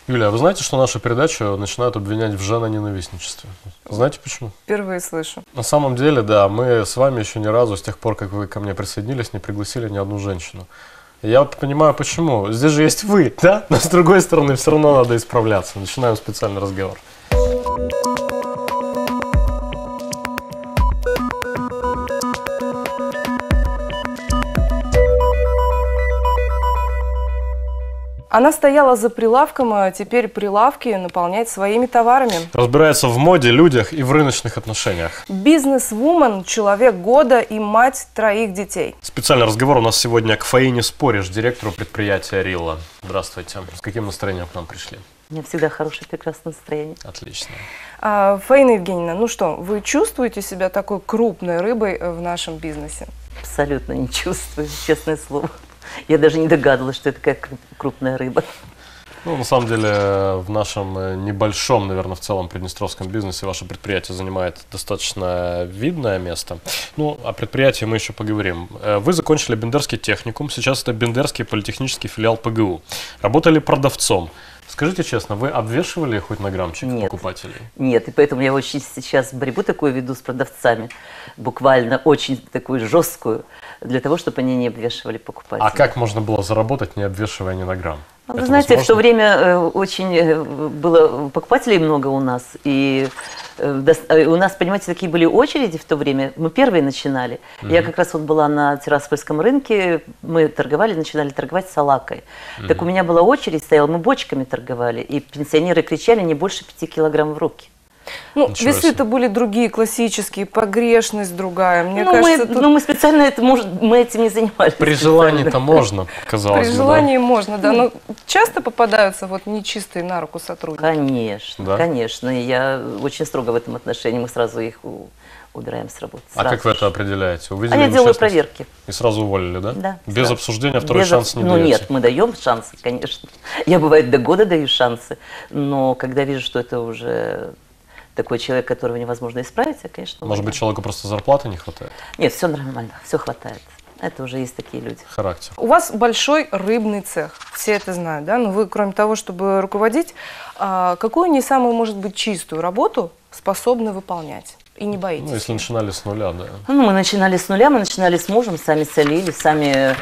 Юлия, а вы знаете, что нашу передачу начинают обвинять в женоненавистничестве? Знаете почему? Впервые слышу. На самом деле, да, мы с вами еще ни разу, с тех пор, как вы ко мне присоединились, не пригласили ни одну женщину. И я вот понимаю, почему. Здесь же есть вы, да? Но с другой стороны, все равно надо исправляться. Начинаем специальный разговор. Она стояла за прилавком, а теперь прилавки наполняет своими товарами. Разбирается в моде, людях и в рыночных отношениях. Бизнес-вумен, человек года и мать 3 детей. Специальный разговор у нас сегодня к Фаине Спориш, директору предприятия Рилла. Здравствуйте. С каким настроением к нам пришли? У меня всегда хорошее, прекрасное настроение. Отлично. Фаина Евгеньевна, ну что, вы чувствуете себя такой крупной рыбой в нашем бизнесе? Абсолютно не чувствую, честное слово. Я даже не догадывалась, что это такая крупная рыба. Ну, на самом деле, в нашем небольшом, наверное, в целом приднестровском бизнесе ваше предприятие занимает достаточно видное место. Ну, о предприятии мы еще поговорим. Вы закончили Бендерский техникум, сейчас это Бендерский политехнический филиал ПГУ. Работали продавцом. Скажите честно, вы обвешивали хоть на граммчик покупателей? Нет, и поэтому я очень сейчас борьбу такую веду с продавцами, буквально очень такую жесткую, для того, чтобы они не обвешивали покупателей. А как можно было заработать, не обвешивая ни на грамм? Вы знаете, в то время очень было покупателей много у нас, и у нас, понимаете, такие были очереди в то время, мы первые начинали. Я как раз вот была на Тираспольском рынке, мы торговали, начинали торговать салакой. Так у меня была очередь, стояла, мы бочками торговали, и пенсионеры кричали не больше 5 килограмм в руки. Ну, весы-то были другие, классические, погрешность другая. Мне кажется, мы специально мы этим не занимались. При желании-то можно, казалось бы. При желании можно, да. Но часто попадаются вот нечистые на руку сотрудники? Конечно, да? Конечно. Я очень строго в этом отношении, мы сразу их убираем с работы. А как вы это определяете? Увидели я делаю проверки. И сразу уволили, да? Да. Без обсуждения второй шанс не даете? Ну нет, мы даем шансы, конечно. Я, бывает, до года даю шансы, но когда вижу, что это уже такой человек, которого невозможно исправить, я, конечно... Может быть, человеку просто зарплаты не хватает? Нет, все нормально, все хватает. Это уже есть такие люди. Характер. У вас большой рыбный цех, все это знают, да? Но вы, кроме того, чтобы руководить, какую не самую, может быть, чистую работу способны выполнять? И не боитесь? Ну, если начинали с нуля, да. Ну, мы начинали с нуля, мы начинали с мужем, сами солили, сами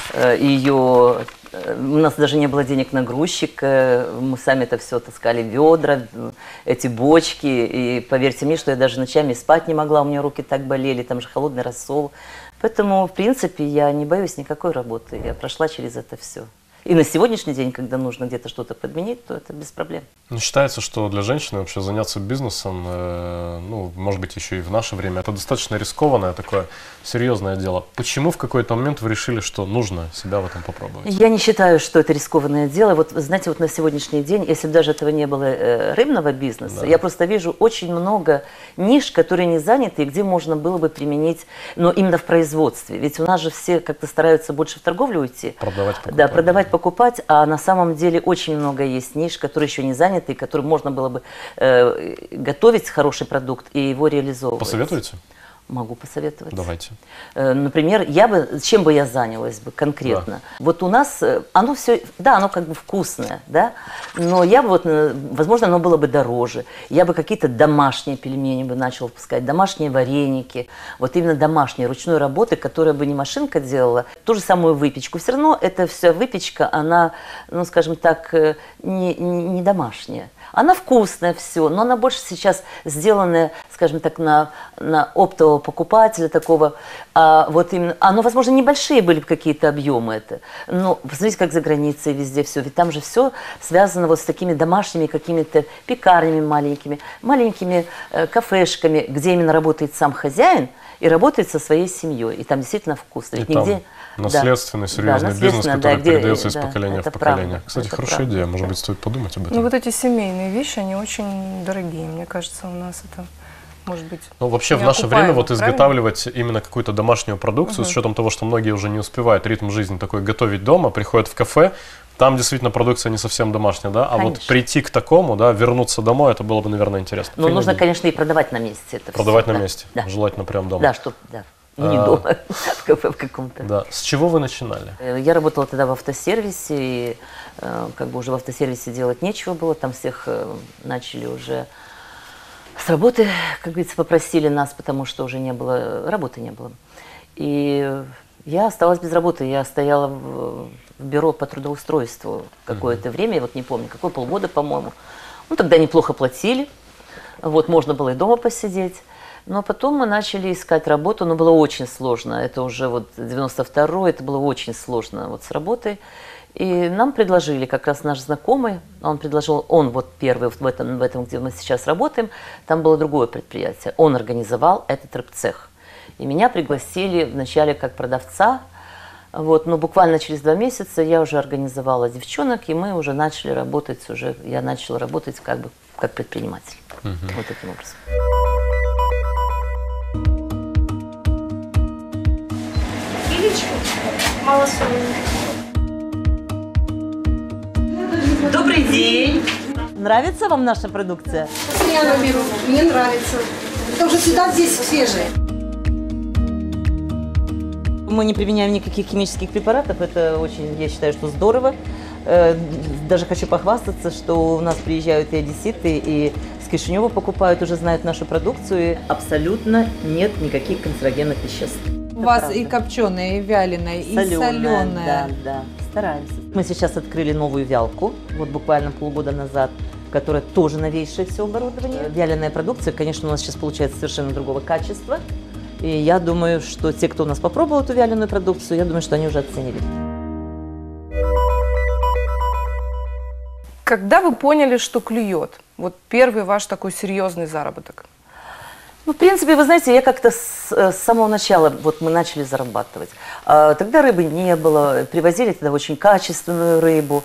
ее... У нас даже не было денег на грузчика, мы сами это все таскали, ведра, эти бочки. И поверьте мне, что я даже ночами спать не могла, у меня руки так болели, там же холодный рассол. Поэтому, в принципе, я не боюсь никакой работы, я прошла через это все. И на сегодняшний день, когда нужно где-то что-то подменить, то это без проблем. Ну, считается, что для женщины вообще заняться бизнесом, ну, может быть, еще и в наше время, это достаточно рискованное такое серьезное дело. Почему в какой-то момент вы решили, что нужно себя в этом попробовать? Я не считаю, что это рискованное дело. Вот, знаете, вот на сегодняшний день, если бы даже этого не было рыбного бизнеса, да, я просто вижу очень много ниш, которые не заняты, и где можно было бы применить, но именно в производстве. Ведь у нас же все как-то стараются больше в торговлю уйти. Продавать, покупать. Да, продавать, покупать, а на самом деле очень много есть ниш, которые еще не заняты, и которые можно было бы готовить хороший продукт и его реализовывать. Посоветуете? Могу посоветовать. Давайте. Например, чем бы я занялась бы конкретно? Да. Вот у нас, оно все, да, оно как бы вкусное, да, но я бы, вот, возможно, оно было бы дороже. Я бы какие-то домашние пельмени бы начала выпускать, домашние вареники, вот именно домашние, ручной работы, которая бы не машинка делала, ту же самую выпечку. Все равно эта вся выпечка, она, ну, скажем так, не домашняя. Она вкусная все, но она больше сейчас сделанная, скажем так, на оптового покупателя такого. А вот именно, оно, возможно, небольшие были какие-то объемы это. Но посмотрите, как за границей везде все. Ведь там же все связано вот с такими домашними какими-то пекарнями маленькими кафешками, где именно работает сам хозяин и работает со своей семьей. И там действительно вкусно. И там наследственный, серьезный бизнес, который передается из поколения в поколение. Кстати, хорошая идея. Может быть, стоит подумать об этом. Ну, вот эти семейные вещи, они очень дорогие. Мне кажется, у нас это... Может быть, ну, вообще в наше время вот изготавливать именно какую-то домашнюю продукцию, с учетом того, что многие уже не успевают, ритм жизни такой готовить дома, приходят в кафе, там действительно продукция не совсем домашняя, да, а вот прийти к такому, да, вернуться домой, это было бы, наверное, интересно. Ну, нужно, конечно, и продавать на месте. Это продавать все, на месте, да. Желательно прямо дома. Да, чтобы, да. Не дома, в кафе в каком-то. Да. С чего вы начинали? Я работала тогда в автосервисе, и как бы уже в автосервисе делать нечего было, там всех начали уже с работы, как говорится, попросили нас, потому что уже не было, работы не было. И я осталась без работы, я стояла в бюро по трудоустройству какое-то время, я вот не помню, какое, полгода, по-моему. Ну, тогда неплохо платили, вот, можно было и дома посидеть. Но потом мы начали искать работу, но было очень сложно. Это уже вот 92-й, это было очень сложно вот с работой. И нам предложили, как раз наш знакомый, он предложил, он вот первый в этом, где мы сейчас работаем, там было другое предприятие. Он организовал этот рыбцех. И меня пригласили вначале как продавца, вот, но буквально через 2 месяца я уже организовала девчонок, и мы уже начали работать, я начала работать как бы как предприниматель. Вот таким образом. Добрый день! Нравится вам наша продукция? Я беру, мне нравится. Потому что всегда здесь свежие. Мы не применяем никаких химических препаратов, это очень, я считаю, что здорово. Даже хочу похвастаться, что у нас приезжают и одесситы, и с Кишинева покупают, уже знают нашу продукцию, и абсолютно нет никаких канцерогенных веществ. У вас и копченая, и вяленая, и соленая. Да, стараемся. Мы сейчас открыли новую вялку, вот буквально полгода назад, которая тоже новейшее все оборудование. Вяленая продукция, конечно, у нас сейчас получается совершенно другого качества. И я думаю, что те, кто у нас попробовал эту вяленую продукцию, я думаю, что они уже оценили. Когда вы поняли, что клюет? Вот первый ваш такой серьезный заработок. Ну, в принципе, вы знаете, я как-то с самого начала, вот мы начали зарабатывать. Тогда рыбы не было, привозили тогда очень качественную рыбу.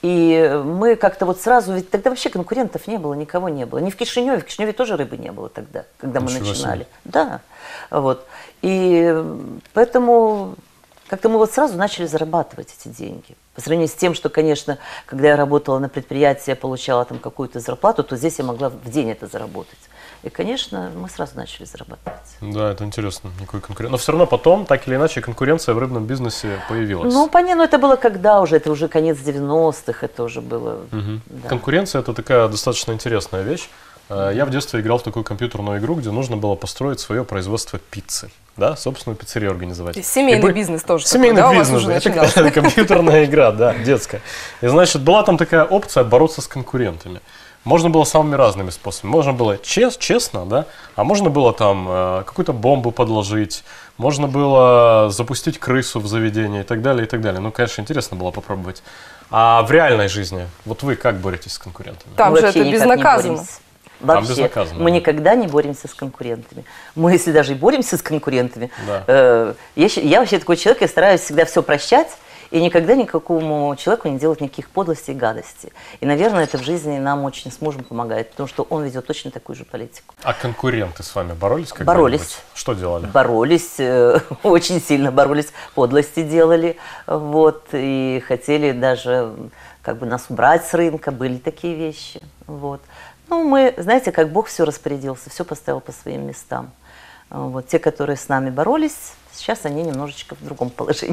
И мы как-то вот сразу, ведь тогда вообще конкурентов не было, никого не было. Ни в Кишиневе тоже рыбы не было тогда, когда мы начинали. Да, вот. И поэтому как-то мы вот сразу начали зарабатывать эти деньги. По сравнению с тем, что, конечно, когда я работала на предприятии, я получала там какую-то зарплату, то здесь я могла в день это заработать. И, конечно, мы сразу начали зарабатывать. Да, это интересно, никакой конкуренции. Но все равно потом, так или иначе, конкуренция в рыбном бизнесе появилась. Ну, понятно, это было когда уже? Это уже конец 90-х, это уже было... Да. Конкуренция – это такая достаточно интересная вещь. Я в детстве играл в такую компьютерную игру, где нужно было построить свое производство пиццы. Да, собственную пиццерию организовать. И семейный бизнес тоже. Семейный такой, да, бизнес, у вас уже это начинался? какая-то компьютерная игра, да, детская. И, значит, была там такая опция бороться с конкурентами. Можно было самыми разными способами. Можно было честно, да, а можно было там какую-то бомбу подложить, можно было запустить крысу в заведение и так далее, и так далее. Ну, конечно, интересно было попробовать. А в реальной жизни, вот вы как боретесь с конкурентами? Там же Вообще это никак не безнаказанно. боремся. Вообще, безнаказанно, мы да. никогда не боремся с конкурентами. Мы, если даже и боремся с конкурентами, Да. Я вообще такой человек, я стараюсь всегда все прощать и никогда никакому человеку не делать никаких подлостей и гадостей. И, наверное, это в жизни нам очень с мужем помогает, потому что он ведет точно такую же политику. А конкуренты с вами боролись когда-нибудь? Боролись. Что делали? Боролись, очень сильно боролись, подлости делали, вот, и хотели даже как бы нас убрать с рынка, были такие вещи, вот. Ну, мы, знаете, как Бог все распорядился, все поставил по своим местам. Вот, те, которые с нами боролись, сейчас они немножечко в другом положении.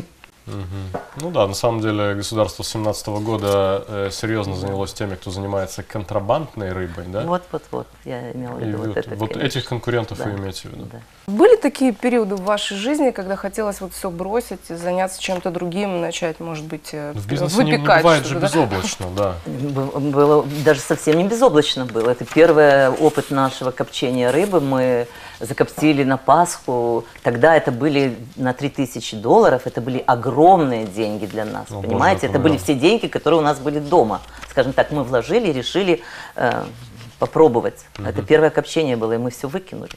Ну да, на самом деле государство с 2017 года серьезно занялось теми, кто занимается контрабандной рыбой, да? Вот, я имела в И виду вот это. вот конечно. этих конкурентов Да, вы имеете в виду? да. Были такие периоды в вашей жизни, когда хотелось вот все бросить, заняться чем-то другим, начать, может быть, В бизнесе не выпекать бывает же что-то, да? безоблачно, да. Было даже совсем не безоблачно было. Это первый опыт нашего копчения рыбы. Мы закоптили на Пасху. Тогда это были на $3000. Это были огромные деньги для нас. О, понимаете? Боже, Это были да. все деньги, которые у нас были дома. Скажем так, мы вложили и решили попробовать. Это первое копчение было, и мы все выкинули.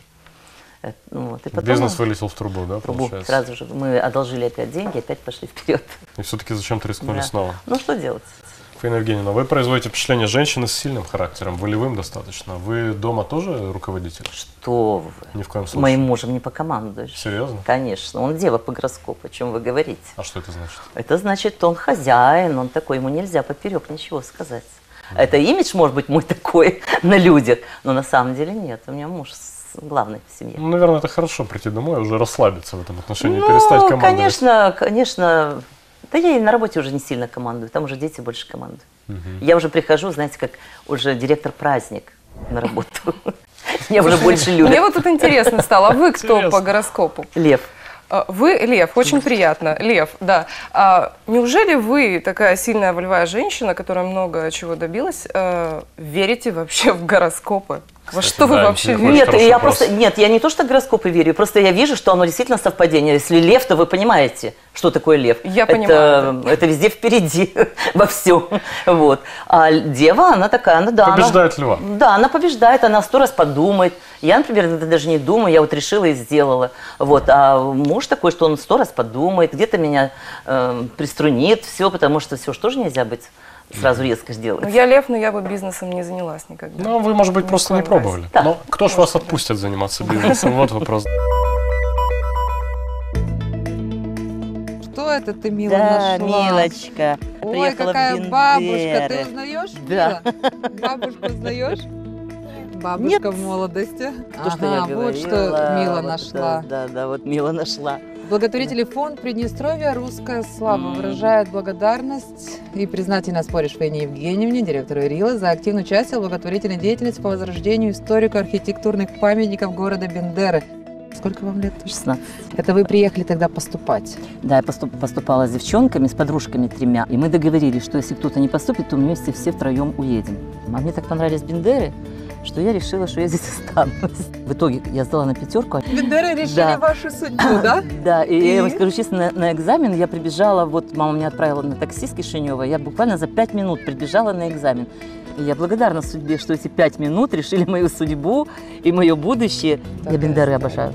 Вот. И потом Бизнес вылетел в трубу, да, трубу получается? сразу же. Мы одолжили опять деньги, опять пошли вперед. И все-таки зачем-то рискнули Да. снова. Ну что делать? Фаина Евгеньевна, вы производите впечатление женщины с сильным характером, волевым достаточно. Вы дома тоже руководитель? Что вы? Ни в коем случае. Моим мужем не покомандуешь. Серьезно? Конечно, он дева по гороскопу, о чем вы говорите. А что это значит? Это значит, он хозяин, он такой, ему нельзя поперек ничего сказать. Это имидж, может быть, мой такой на людях, но на самом деле нет. У меня муж главный в семье. Ну, наверное, это хорошо прийти домой и уже расслабиться в этом отношении, перестать командовать. Конечно. Да я и на работе уже не сильно командую, там уже дети больше командуют. Я уже прихожу, знаете, как уже директор-праздник на работу. Я уже больше люблю. Мне вот тут интересно стало, а вы кто по гороскопу? Лев. Вы Лев, очень приятно. Лев, да. Неужели вы, такая сильная волевая женщина, которая много чего добилась, верите вообще в гороскопы? Во что вы вообще верите? Нет, я не то, что в гороскопы верю, просто я вижу, что оно действительно совпадение. Если лев, то вы понимаете, что такое лев. Я понимаю. Это везде впереди, во всем. Вот. А дева, она такая, побеждает льва. Да, она побеждает, она 100 раз подумает. Я, например, даже не думаю, я вот решила и сделала. Вот. А муж такой, что он 100 раз подумает, где-то меня приструнит, все, потому что все, что же нельзя быть сразу резко сделать. Я лев, но я бы бизнесом не занялась никогда. Ну, вы, может быть, просто не пробовали. Да. Но кто ж вас отпустит заниматься бизнесом? Вот вопрос. Что это ты, Мила, нашла? Милочка. Ой, Приехала какая в бабушка. Ты Бендеры. узнаешь, Да. Мила? Бабушку узнаешь? Бабушка Нет. в молодости. То, что я говорила. Вот что Мила Вот, нашла. Да, вот Мила нашла. Благотворительный фонд Приднестровья «Русская слава» выражает благодарность и признательность Спориш Фене Евгеньевне, директору РИЛы, за активное участие в благотворительной деятельности по возрождению историко-архитектурных памятников города Бендеры. Сколько вам лет? 16. Это вы приехали тогда поступать? Да, я поступала с девчонками, с подружками 3. И мы договорились, что если кто-то не поступит, то мы вместе все втроем уедем. А мне так понравились Бендеры, что я решила, что я здесь останусь. В итоге я сдала на 5. Бендеры решили Да. вашу судьбу, да? Да, и я вам скажу честно, на экзамен я прибежала, вот мама меня отправила на такси с Кишинева, я буквально за 5 минут прибежала на экзамен. И я благодарна судьбе, что эти 5 минут решили мою судьбу и мое будущее. Я Бендеры обожаю.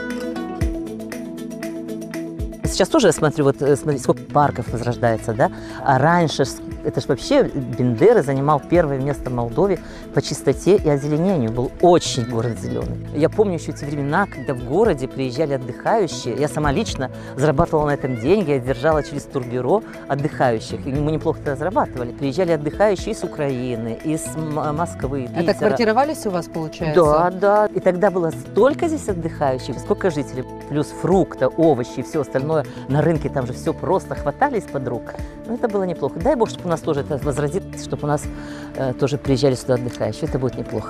Сейчас тоже я смотрю, вот смотрите, сколько парков возрождается, да? А раньше, это же вообще Бендеры занимал первое место в Молдове по чистоте и озеленению. Был очень город зеленый. Я помню еще те времена, когда в городе приезжали отдыхающие. Я сама лично зарабатывала на этом деньги, я держала через турбюро отдыхающих. И мы неплохо тогда зарабатывали. Приезжали отдыхающие из Украины, из Москвы, Питера. Это квартировались у вас, получается? Да, да. И тогда было столько здесь отдыхающих, сколько жителей. Плюс фрукты, овощи и все остальное. На рынке там же все просто хватали из-под рук. Но это было неплохо. Дай Бог, чтобы у нас тоже это возродится, чтобы у нас тоже приезжали сюда отдыхающие. Это будет неплохо.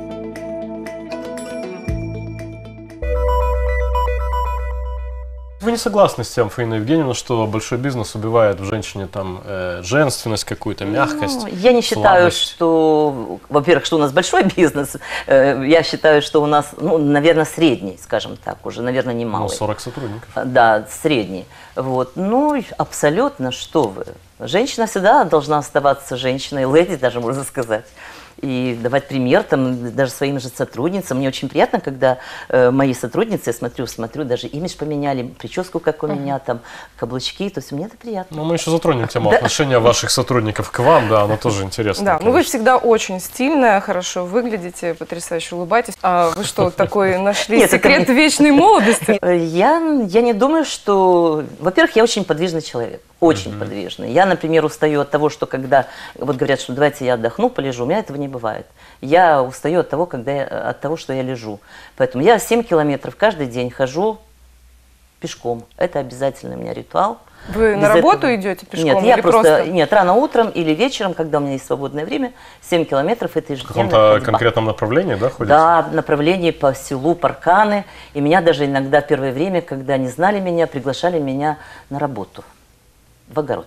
Вы не согласны с тем, Фаина Евгеньевна, что большой бизнес убивает в женщине там женственность какую-то, мягкость? Я не считаю, слабость? что, во-первых, что у нас большой бизнес. Я считаю, что у нас, ну, наверное, средний, скажем так, уже, наверное, не малый. Ну, 40 сотрудников. Да, средний. Вот. Ну, абсолютно, что вы. Женщина всегда должна оставаться женщиной, леди даже, можно сказать. И давать пример там даже своим же сотрудницам. Мне очень приятно, когда мои сотрудницы, я смотрю, даже имидж поменяли, прическу, как у меня, там, каблучки, то есть мне это приятно. Ну, мы еще затронем тему отношения ваших сотрудников к вам, да, оно тоже интересно. Да, ну вы всегда очень стильная, хорошо выглядите, потрясающе улыбаетесь. А вы что, такой нашли секрет вечной молодости? Я не думаю, что... Во-первых, я очень подвижный человек. Очень подвижный. Я, например, устаю от того, что когда вот говорят, что давайте я отдохну, полежу, у меня этого не бывает. Я устаю от того, что я лежу. Поэтому я 7 километров каждый день хожу пешком. Это обязательный у меня ритуал. Вы на работу идете пешком? Нет, я или просто... Нет, рано утром или вечером, когда у меня есть свободное время, 7 километров это В ежедневная каком-то ходьба. конкретном направлении, да, ходите? Да, в направлении по селу Парканы. И меня даже иногда в первое время, когда не знали меня, приглашали меня на работу. В огород.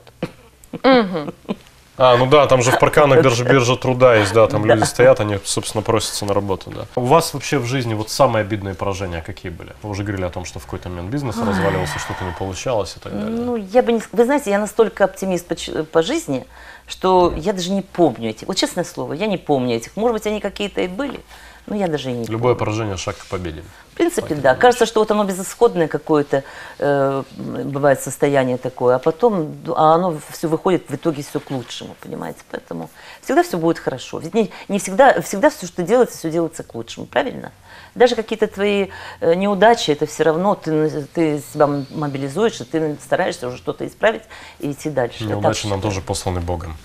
А, ну да, там же в Парканах даже биржа труда есть, да, там люди стоят, они, собственно, просятся на работу, да. У вас вообще в жизни вот самые обидные поражения какие были? Вы уже говорили о том, что в какой-то момент бизнес разваливался, что-то не получалось и так далее. Ну, я бы не... Вы знаете, я настолько оптимист по жизни, что я даже не помню этих. Вот честное слово, я не помню этих. Может быть, они какие-то и были, но я даже и не помню. Любое поражение – шаг к победе. В принципе, да. Кажется, что вот оно безысходное какое-то, бывает состояние такое, а потом оно все выходит в итоге все к лучшему, понимаете? Поэтому всегда все будет хорошо. Ведь не всегда все, что делается, все делается к лучшему, правильно? Даже какие-то твои неудачи, это все равно ты себя мобилизуешь, и ты стараешься уже что-то исправить и идти дальше. Неудачи нам тоже посланы Богом.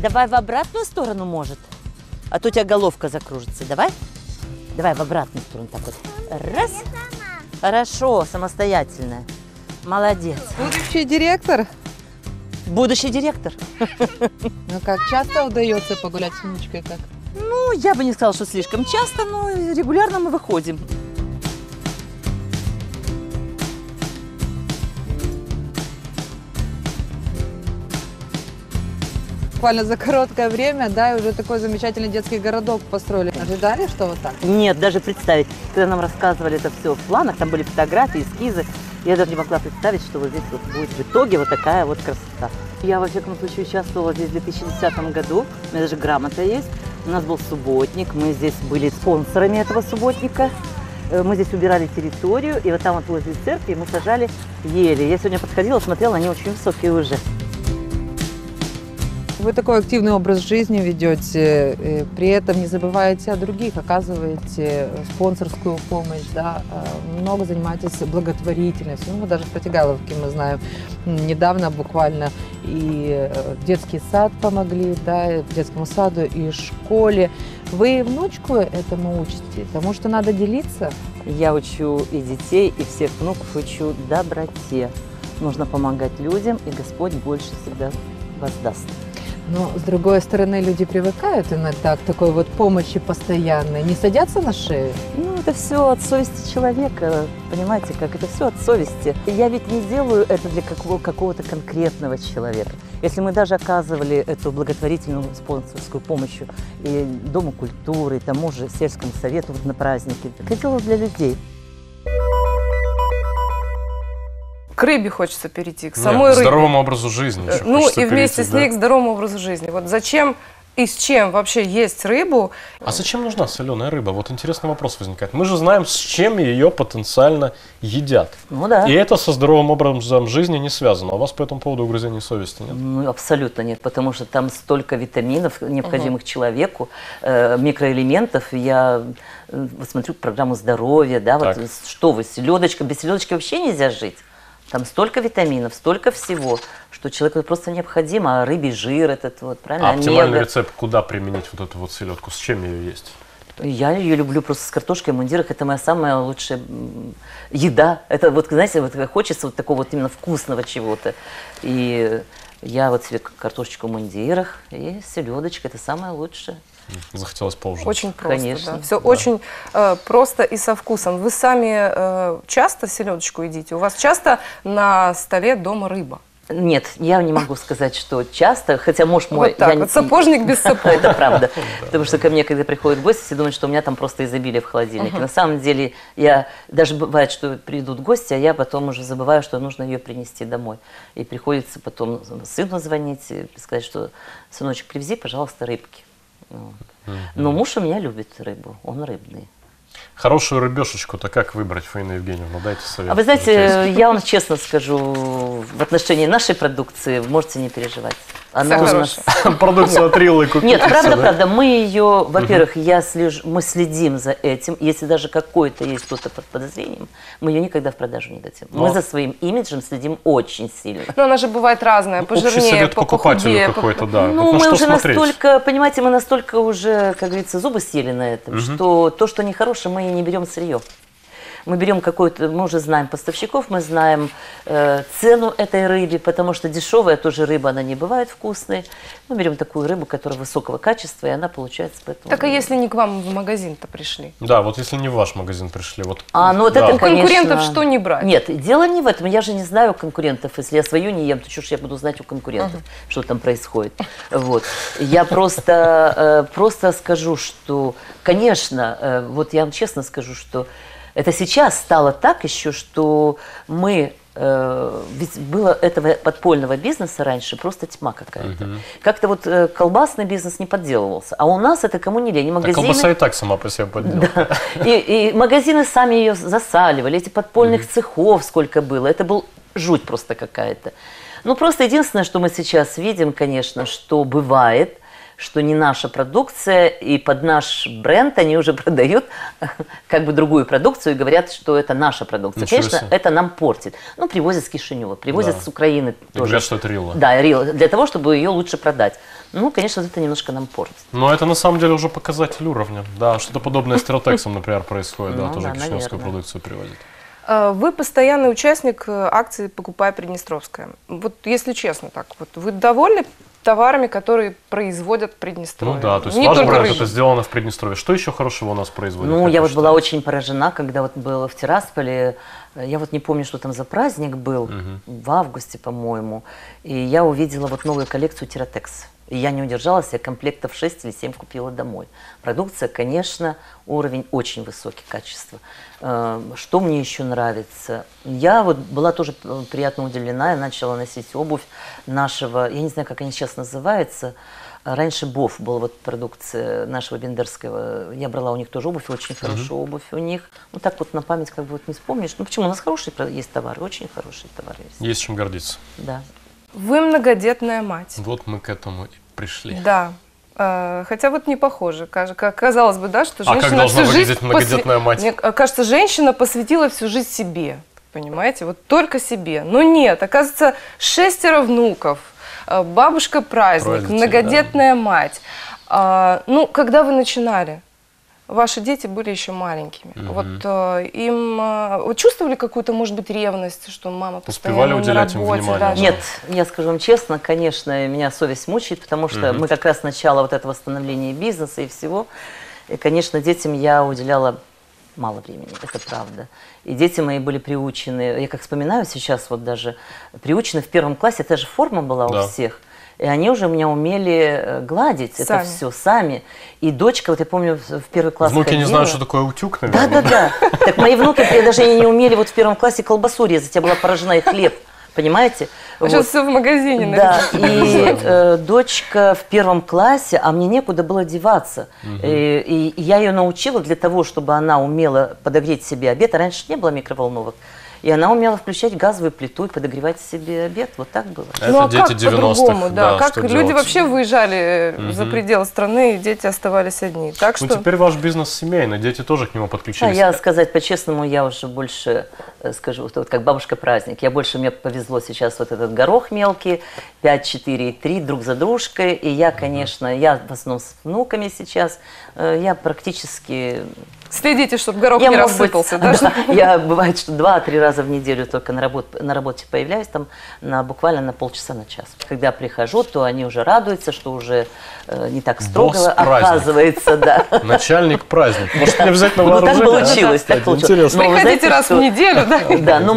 Давай в обратную сторону, может. А то у тебя головка закружится. Давай. Давай в обратную сторону. Так вот. Раз. Хорошо, самостоятельная. Молодец. Будущий директор? Будущий директор. Ну как, часто удается погулять с внучкой так? Ну, я бы не сказала, что слишком часто, но регулярно мы выходим. Буквально за короткое время, да, и уже такой замечательный детский городок построили. Ожидали, что вот так? Нет, даже представить. Когда нам рассказывали это все в планах, там были фотографии, эскизы, я даже не могла представить, что вот здесь вот будет в итоге вот такая вот красота. Я, во всяком случае, участвовала здесь в 2010 году, у меня даже грамота есть. У нас был субботник, мы здесь были спонсорами этого субботника. Мы здесь убирали территорию, и вот там вот возле церкви мы сажали ели. Я сегодня подходила, смотрела, они очень высокие уже. Вы такой активный образ жизни ведете, при этом не забываете о других, оказываете спонсорскую помощь, да, много занимаетесь благотворительностью. Ну, мы даже в Протягайловке, мы знаем, недавно буквально и детский сад помогли, да, детскому саду и школе. Вы внучку этому учите, потому что надо делиться? Я учу и детей, и всех внуков учу доброте. Нужно помогать людям, и Господь больше всегда воздаст. Но, с другой стороны, люди привыкают иногда к такой вот помощи постоянной, не садятся на шею? Ну, это все от совести человека, понимаете, как это все от совести. Я ведь не делаю это для какого-то конкретного человека. Если мы даже оказывали эту благотворительную спонсорскую помощь и Дому культуры, и тому же сельскому совету вот на праздники, это делаю для людей. К рыбе хочется перейти, к Нет, самой к рыбе. здоровому образу жизни еще Ну хочется и вместе перейти, с ней к здоровому образу жизни. Вот зачем и с чем вообще есть рыбу? А зачем нужна соленая рыба? Вот интересный вопрос возникает. Мы же знаем, с чем ее потенциально едят. Ну да. И это со здоровым образом жизни не связано. А у вас по этому поводу угрызений совести нет? Ну, абсолютно нет, потому что там столько витаминов, необходимых человеку, микроэлементов. Я вот смотрю программу здоровья, да, вот что вы, селедочка, без селедочки вообще нельзя жить. Там столько витаминов, столько всего, что человеку просто необходимо, а рыбий жир этот вот, правильно? А оптимальный омега. рецепт, куда применить вот эту вот селедку, с чем ее есть? Я ее люблю просто с картошкой в мундирах, это моя самая лучшая еда. Это вот, знаете, вот хочется вот такого вот именно вкусного чего-то. И я вот себе картошечку в мундирах и селедочка, это самое лучшее. Захотелось поужинать. Очень просто, Конечно, да. Все да. очень просто и со вкусом. Вы сами часто селедочку едите? У вас часто на столе дома рыба? Нет, я не могу сказать, что часто, хотя муж мой... Вот так вот, сапожник без сапог. Это правда. Потому что ко мне, когда приходят гости, все думают, что у меня там просто изобилие в холодильнике. На самом деле, я даже бывает, что придут гости, а я потом уже забываю, что нужно ее принести домой. И приходится потом сыну звонить и сказать, что сыночек, привези, пожалуйста, рыбки. Но муж у меня любит рыбу, он рыбный. Хорошую рыбешечку-то как выбрать, Фаина Евгеньевна? Дайте совет. А вы знаете, я вам честно скажу, в отношении нашей продукции можете не переживать. Она у нас... Продукцию от Риллы купить. Нет, правда, мы ее, во-первых, мы следим за этим. Если даже какой-то есть кто-то под подозрением, мы ее никогда в продажу не дадим. Мы за своим имиджем следим очень сильно. Но она же бывает разная, Общий пожирнее, совет покупателю похудее. какой-то, да. Ну, Вот на мы что уже смотреть? настолько, понимаете, мы настолько уже, как говорится, зубы съели на этом, что то, что нехорошее, мы и не берем сырье. Мы берем какой-то, мы уже знаем поставщиков, мы знаем цену этой рыбе, потому что дешевая тоже рыба, она не бывает вкусной. Мы берем такую рыбу, которая высокого качества, и она получается поэтому... Так а если не к вам в магазин-то пришли? Да, вот если не в ваш магазин пришли, вот. ну вот да. это, конечно... Конкурентов что не брать? Нет, дело не в этом. Я же не знаю конкурентов. Если я свою не ем, то что ж я буду знать у конкурентов, что там происходит. Вот. Я просто скажу, что, конечно, вот я вам честно скажу, что это сейчас стало так еще, что мы... ведь было этого подпольного бизнеса раньше просто тьма какая-то. Как-то вот колбасный бизнес не подделывался. А у нас это кому не лень. Магазины... Колбаса и так сама по себе подделала. Да. И магазины сами ее засаливали. Эти подпольных цехов сколько было. Это был жуть просто какая-то. Ну, просто единственное, что мы сейчас видим, конечно, что бывает, что не наша продукция, и под наш бренд они уже продают как бы другую продукцию и говорят, что это наша продукция. Ничего Конечно, себе. это нам портит. Ну, привозят с Кишинева, привозят Да. с Украины И тоже. говорят, что это Рилла. Да, Рилла, для того, чтобы ее лучше продать. Ну, конечно, вот это немножко нам портит. Но это на самом деле уже показатель уровня. Да, что-то подобное с Стереотексом, например, происходит. Да, Ну тоже да, кишиневскую наверное. продукцию привозят. Вы постоянный участник акции «Покупай Приднестровское». Вот если честно так, вот вы довольны товарами, которые производят Приднестровье? Ну да, то есть Не ваш только бренд рыбу. это сделано в Приднестровье. Что еще хорошего у нас производят? Ну, как я вы вот была считаете? очень поражена, когда вот была в Тирасполе, я вот не помню, что там за праздник был, в августе, по-моему, и я увидела вот новую коллекцию Тиратекс. И я не удержалась, я комплектов 6 или 7 купила домой. Продукция, конечно, уровень очень высокий, качество. Что мне еще нравится? Я вот была тоже приятно удивлена, я начала носить обувь нашего, я не знаю, как они сейчас называются, раньше Бов была вот продукция нашего бендерского. Я брала у них тоже обувь, очень хорошая обувь у них. Ну так вот на память как бы вот не вспомнишь. Ну почему? У нас хорошие есть товары, очень хорошие товары есть. Есть чем гордиться. Да. Вы многодетная мать. Вот мы к этому и пришли. Да. Хотя вот не похоже. Казалось бы, да, что А как женщина должна всю жизнь... выглядеть многодетная мать? Мне кажется, женщина посвятила всю жизнь себе. Понимаете? Вот только себе. Но нет, оказывается, 6 внуков, бабушка-праздник, Трое детей, многодетная мать. Ну, когда вы начинали? Ваши дети были еще маленькими. Вот вы чувствовали какую-то, может быть, ревность, что мама Успевали постоянно на уделять им работе? внимание, да, да. Нет, я скажу вам честно, конечно, меня совесть мучает, потому что мы как раз начало вот этого восстановления бизнеса и всего. И, конечно, детям я уделяла мало времени, это правда. И дети мои были приучены, я как вспоминаю сейчас, вот даже приучены в 1 классе, это же форма была Да. у всех. И они уже меня умели гладить Сами. это все сами. И дочка, вот я помню, в 1 класс Внуки не ходила. знают, что такое утюг, наверное. Да-да-да. Так мои внуки даже не умели вот в 1 классе колбасу резать. Я была поражена, и хлеб. Понимаете? А сейчас все в магазине. Да, наверное. и дочка в 1 классе, а мне некуда было деваться. И я ее научила для того, чтобы она умела подогреть себе обед. А раньше не было микроволновок. И она умела включать газовую плиту и подогревать себе обед. Вот так было. Это Ну а дети как по-другому, 90-х, да? Как что люди делать? вообще выезжали за пределы страны, и дети оставались одни. Так Ну что теперь ваш бизнес семейный, дети тоже к нему А подключились. я, сказать по-честному, я уже больше, скажу, вот как бабушка-праздник. Я больше, мне повезло сейчас вот этот горох мелкий, 5, 4 и 3 друг за дружкой. И я, конечно, я в основном с внуками сейчас, я практически... следите, чтобы горох Я, не может быть, рассыпался. Да? да, я бывает, что 2-3 раза в неделю только на работе появляюсь, там буквально на полчаса, на час. Когда прихожу, то они уже радуются, что уже не так строго Босс-праздник. оказывается, да. Начальник праздник. Может, мне взять на Ну, так вооружение? получилось, так Это получилось. интересно. Но вы Приходите знаете, раз что- в неделю, да? Да, но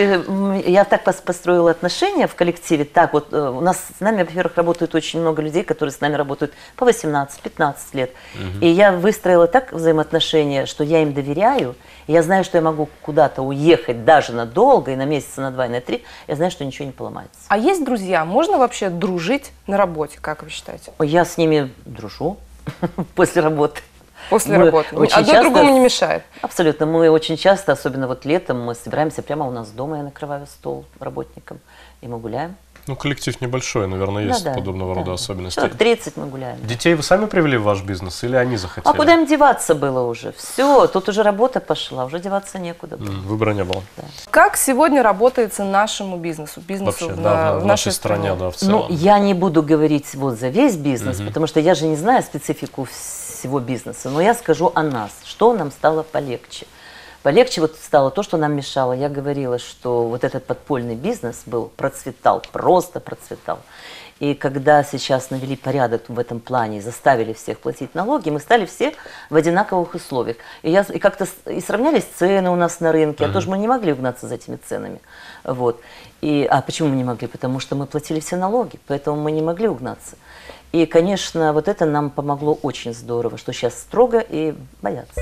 я так построила отношения в коллективе. Так вот, у нас с нами, во-первых, работают очень много людей, которые с нами работают по 18-15 лет. И я выстроила так взаимоотношения, что я им доверяю. И я знаю, что я могу куда-то уехать даже надолго, и на месяца, на 2, и на 3. Я знаю, что ничего не поломается. А есть друзья? Можно вообще дружить на работе, как вы считаете? Я с ними дружу после работы. После Мы работы. очень Одно часто- другому не мешает. Абсолютно. Мы очень часто, особенно вот летом, мы собираемся прямо у нас дома, я накрываю стол работникам, и мы гуляем. Ну, коллектив небольшой, наверное, есть Да, подобного рода да. особенности. Человек 30 мы гуляем. Детей вы сами привели в ваш бизнес или они захотели? А куда им деваться было уже? Все, тут уже работа пошла, уже деваться некуда было. Выбора не было. Как сегодня работается нашему бизнесу? Бизнесу Вообще, да, в нашей стране? стране, да, в Ну, целом. я не буду говорить вот за весь бизнес, потому что я же не знаю специфику всего бизнеса, но я скажу о нас, что нам стало полегче. Полегче вот стало то, что нам мешало. Я говорила, что вот этот подпольный бизнес процветал, просто процветал. И когда сейчас навели порядок в этом плане и заставили всех платить налоги, мы стали все в одинаковых условиях. И как-то и сравнялись цены у нас на рынке, а то же мы не могли угнаться за этими ценами. Вот. А почему мы не могли? Потому что мы платили все налоги, поэтому мы не могли угнаться. И, конечно, вот это нам помогло очень здорово, что сейчас строго и боятся.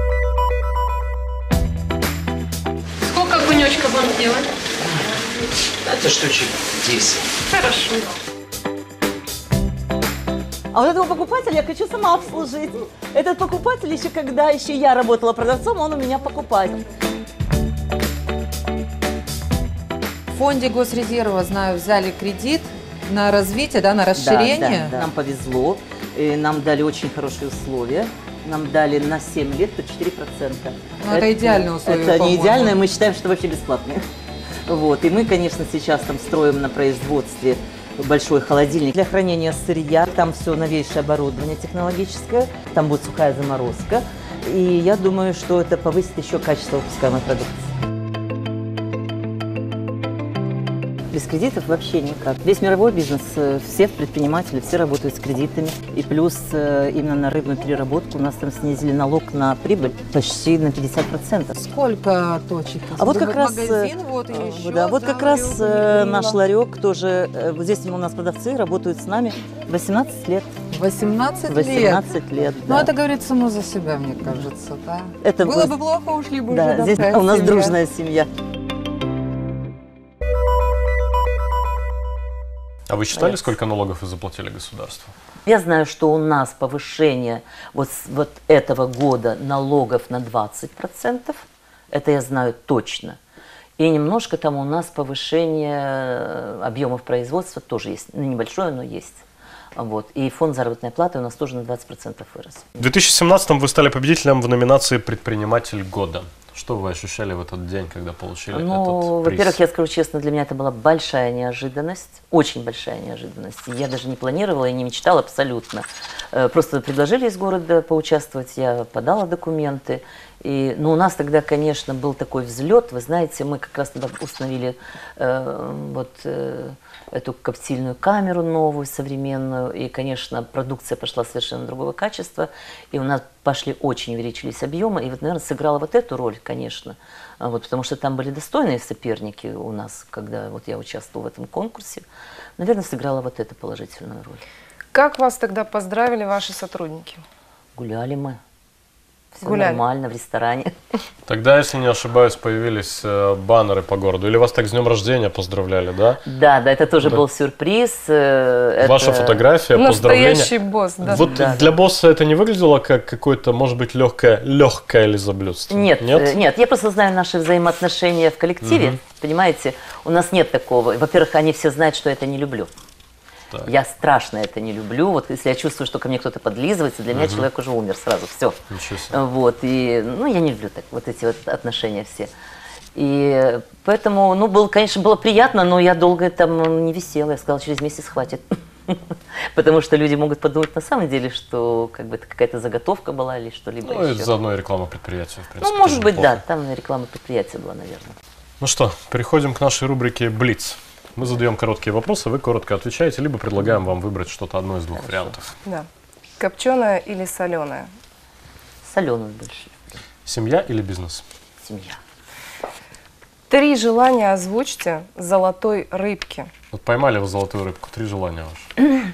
Сколько огуречка вам сделать? Это штучек 10. Хорошо. А вот этого покупателя я хочу сама обслужить. Этот покупатель еще когда я работала продавцом, он у меня покупатель. В фонде Госрезерва, знаю, взяли кредит на развитие, да, на расширение. Да, нам повезло. И нам дали очень хорошие условия. Нам дали на 7 лет по 4%. Ну, это идеальные условия, Это не по-моему. идеальное, мы считаем, что вообще бесплатные. Вот. И мы, конечно, сейчас там строим на производстве большой холодильник для хранения сырья. Там все новейшее оборудование технологическое, там будет сухая заморозка. И я думаю, что это повысит еще качество выпускаемой продукции. Без кредитов вообще никак. Весь мировой бизнес, все предприниматели, все работают с кредитами. И плюс именно на рыбную переработку у нас там снизили налог на прибыль почти на 50%. Сколько точек? А вот как раз, магазин, вот и еще, да, вот как раз ларек, наш ларек тоже, вот здесь у нас продавцы работают с нами 18 лет. 18 лет. 18 лет, Ну, да. это говорит само за себя, мне кажется, да? Это Было бы плохо, ушли бы да, уже здесь такая у нас семья. дружная семья. А вы считали, сколько налогов вы заплатили государству? Я знаю, что у нас повышение вот этого года налогов на 20%. Это я знаю точно. И немножко там у нас повышение объемов производства тоже есть. Ну, небольшое, но есть. Вот. И фонд заработной платы у нас тоже на 20% вырос. В 2017-м вы стали победителем в номинации «Предприниматель года». Что вы ощущали в этот день, когда получили Ну, этот приз? во-первых, я скажу честно, для меня это была большая неожиданность, очень большая неожиданность. Я даже не планировала и не мечтала абсолютно. Просто предложили из города поучаствовать, я подала документы. Но у нас тогда, конечно, был такой взлет. Вы знаете, мы как раз тогда установили эту коптильную камеру новую, современную. И, конечно, продукция пошла совершенно другого качества. И у нас очень увеличились объемы. И вот, наверное, сыграла вот эту роль, конечно. Вот, потому что там были достойные соперники у нас, когда вот я участвовала в этом конкурсе. Наверное, сыграла вот эту положительную роль. Как вас тогда поздравили ваши сотрудники? Гуляли мы. Все Гуляли. нормально, в ресторане. Тогда, если не ошибаюсь, появились баннеры по городу. Или вас так с днем рождения поздравляли, да? Да, это тоже был сюрприз. Ваша фотография, поздравление. Настоящий босс, да. Вот Да, для босса это не выглядело как какое-то, может быть, легкое лизоблюдство? Нет, я просто знаю наши взаимоотношения в коллективе, понимаете? У нас нет такого. Во-первых, они все знают, что я это не люблю. Так. Я страшно это не люблю. Вот если я чувствую, что ко мне кто-то подлизывается, для меня человек уже умер сразу, все. Ничего себе. Вот, и, я не люблю так, вот эти вот отношения все. И поэтому, конечно, было приятно, но я долго там не висела. Я сказала, через месяц хватит. Потому что люди могут подумать на самом деле, что как бы это какая-то заготовка была или что-либо Ну, и еще. заодно и реклама предприятия, в принципе. Может тоже быть, неплохо. да, там реклама предприятия была, наверное. Ну что, переходим к нашей рубрике «Блиц». Мы задаем короткие вопросы, вы коротко отвечаете, либо предлагаем вам выбрать что-то одно из двух вариантов. Да. Копченая или соленая? Соленую больше. Семья или бизнес? Семья. 3 желания озвучьте золотой рыбки. Вот поймали вы золотую рыбку, 3 желания ваши.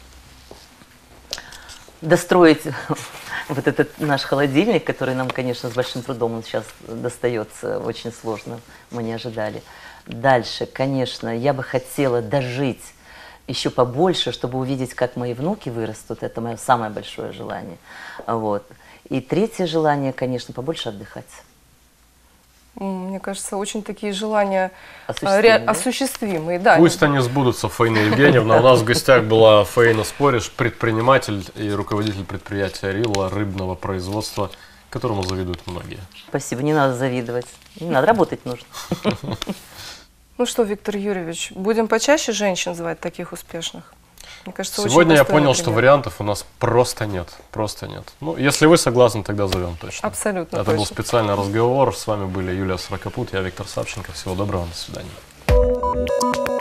Достроить вот этот наш холодильник, который нам, конечно, с большим трудом сейчас достается, очень сложно, мы не ожидали. Дальше, конечно, я бы хотела дожить еще побольше, чтобы увидеть, как мои внуки вырастут. Это мое самое большое желание. Вот. И третье желание, конечно, побольше отдыхать. Мне кажется, очень такие желания Осуществимые, да? осуществимые. Да. Пусть они сбудутся, Фаина Евгеньевна. У нас в гостях была Фаина Спориш, предприниматель и руководитель предприятия «Рилла» рыбного производства, которому завидуют многие. Спасибо, не надо завидовать. Не надо, работать нужно. Ну что, Виктор Юрьевич, будем почаще женщин звать таких успешных? Мне кажется, очень Сегодня я достойный понял, что пример. вариантов у нас просто нет. Просто нет. Ну, если вы согласны, тогда зовем точно. Абсолютно Это был точно. специальный разговор. С вами были Юлия Сорокопут, я Виктор Савченко. Всего доброго, до свидания.